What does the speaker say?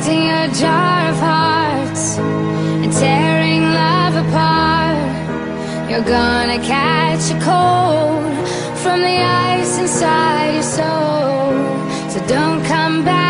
emptying your jar of hearts and tearing love apart. You're gonna catch a cold from the ice inside your soul. So don't come back.